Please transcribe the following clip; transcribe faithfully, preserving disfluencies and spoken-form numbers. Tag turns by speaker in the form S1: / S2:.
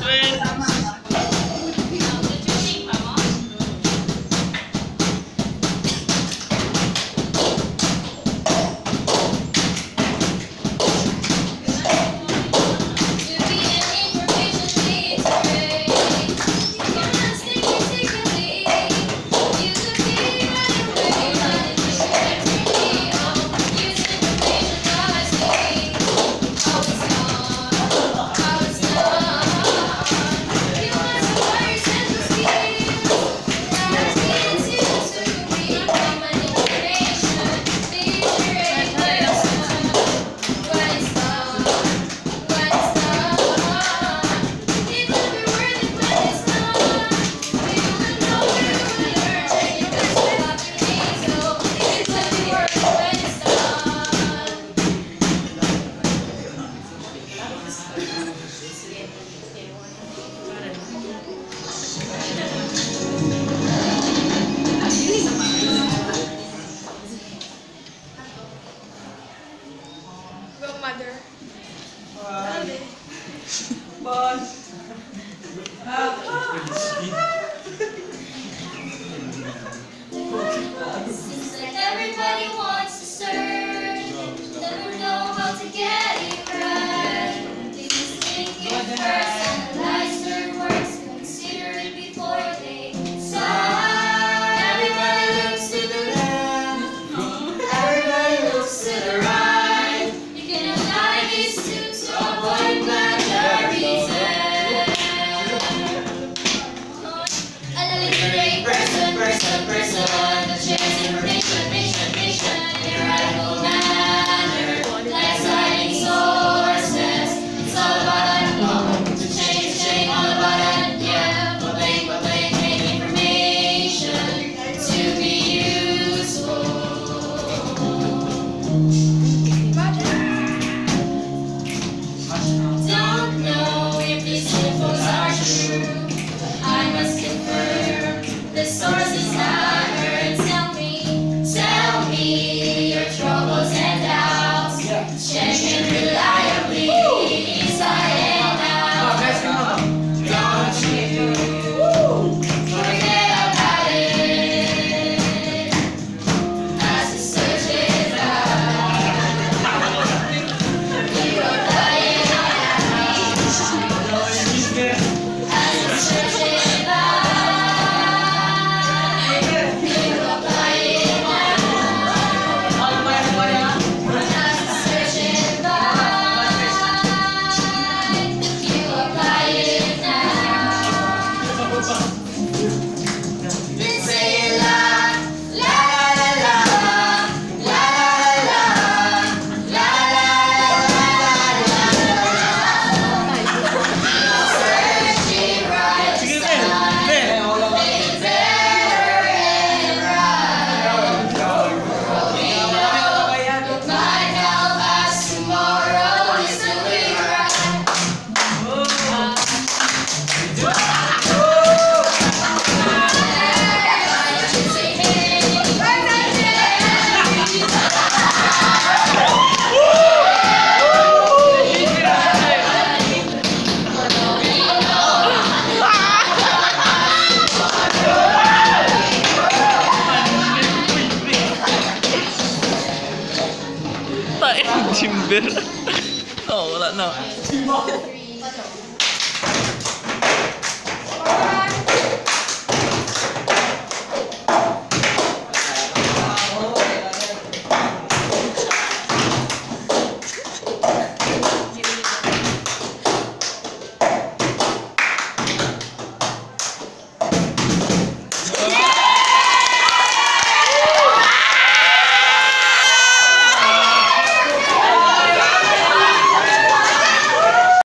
S1: Mother.
S2: Bon.
S3: Seems like everybody wants to search, never know how to get it right. They just think it first, analyze their works, consider it before they start. Everybody looks to the left, everybody looks to the right. You can apply these two to avoid plagiarism. Alliterate person, person, person, that shares information, information, information in a radical manner, like citing sources. It's all about that, to change, change, all about that, yeah. Public, public, make information to be useful. Don't know if these infos are true. I must confirm the sources I heard. Tell me, tell me your troubles and doubts. Check it reliably, inside and out. Don't you forget about it, as the search is out. You are lying on as the search is out.
S2: Tak yang jimber. Oh, wala na.